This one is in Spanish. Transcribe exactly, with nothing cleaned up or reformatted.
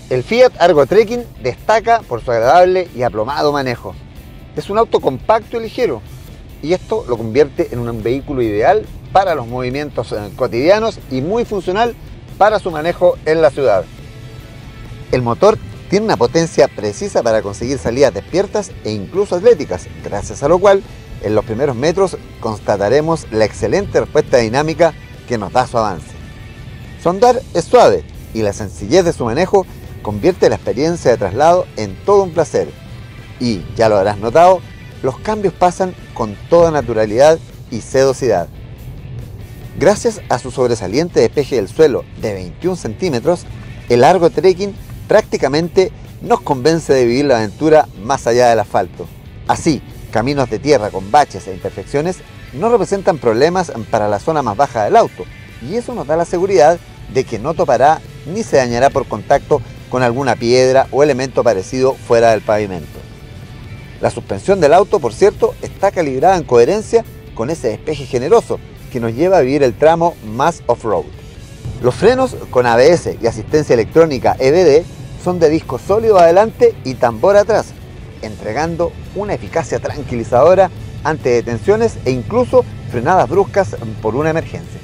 El Fiat Argo Trekking destaca por su agradable y aplomado manejo. Es un auto compacto y ligero, y esto lo convierte en un vehículo ideal para los movimientos cotidianos y muy funcional para su manejo en la ciudad. El motor tiene una potencia precisa para conseguir salidas despiertas e incluso atléticas, gracias a lo cual en los primeros metros constataremos la excelente respuesta dinámica que nos da su avance. Su andar es suave y la sencillez de su manejo convierte la experiencia de traslado en todo un placer. Y, ya lo habrás notado, los cambios pasan con toda naturalidad y sedosidad. Gracias a su sobresaliente despeje del suelo de veintiún centímetros, el Argo Trekking prácticamente nos convence de vivir la aventura más allá del asfalto. Así, caminos de tierra con baches e imperfecciones no representan problemas para la zona más baja del auto, y eso nos da la seguridad de que no topará ni se dañará por contacto con alguna piedra o elemento parecido fuera del pavimento. La suspensión del auto, por cierto, está calibrada en coherencia con ese despeje generoso que nos lleva a vivir el tramo más off-road. Los frenos con A B S y asistencia electrónica E B D son de disco sólido adelante y tambor atrás, entregando una eficacia tranquilizadora ante detenciones e incluso frenadas bruscas por una emergencia.